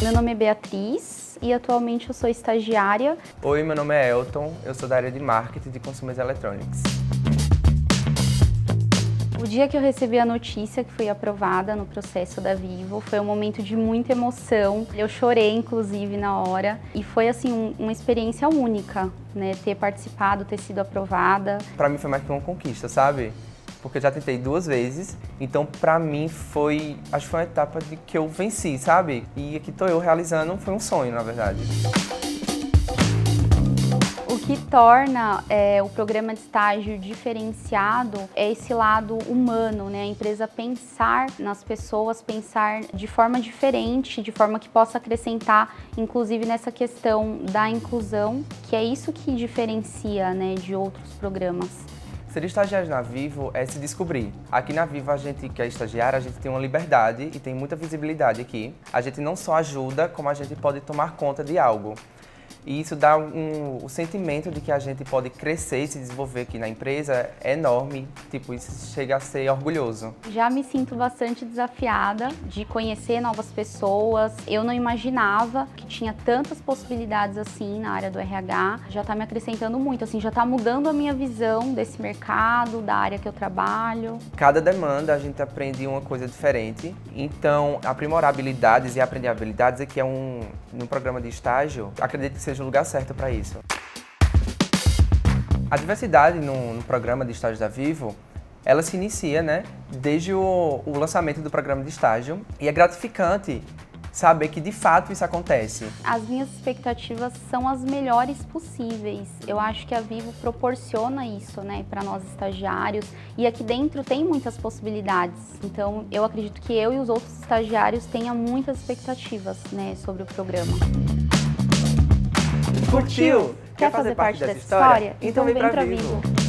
Meu nome é Beatriz e atualmente eu sou estagiária. Oi, meu nome é Elton, eu sou da área de Marketing de Consumer Electronics. O dia que eu recebi a notícia que fui aprovada no processo da Vivo foi um momento de muita emoção. Eu chorei, inclusive, na hora. E foi, assim, uma experiência única, né? Ter participado, ter sido aprovada. Pra mim foi mais que uma conquista, sabe? Porque eu já tentei 2 vezes, então pra mim foi, acho que foi uma etapa de que eu venci, sabe? E aqui tô eu realizando, foi um sonho, na verdade. O que torna o programa de estágio diferenciado é esse lado humano, né? A empresa pensar nas pessoas, pensar de forma diferente, de forma que possa acrescentar, inclusive nessa questão da inclusão, que é isso que diferencia, né, de outros programas. Ser estagiário na Vivo é se descobrir. Aqui na Vivo, a gente que é estagiário, a gente tem uma liberdade e tem muita visibilidade aqui. A gente não só ajuda, como a gente pode tomar conta de algo. E isso dá o sentimento de que a gente pode crescer e se desenvolver aqui na empresa é enorme, tipo, isso chega a ser orgulhoso. Já me sinto bastante desafiada de conhecer novas pessoas. Eu não imaginava que tinha tantas possibilidades assim na área do RH. Já está me acrescentando muito, assim, já está mudando a minha visão desse mercado, da área que eu trabalho. Cada demanda a gente aprende uma coisa diferente, então aprimorar habilidades e aprender habilidades aqui é num programa de estágio, acredito que seja o lugar certo para isso. A diversidade no programa de estágio da Vivo, ela se inicia, né, desde o lançamento do programa de estágio e é gratificante saber que de fato isso acontece. As minhas expectativas são as melhores possíveis. Eu acho que a Vivo proporciona isso, né, para nós estagiários, e aqui dentro tem muitas possibilidades. Então eu acredito que eu e os outros estagiários tenham muitas expectativas, né, sobre o programa. Curtiu? Quer fazer parte dessa história? Então vem pra Vivo!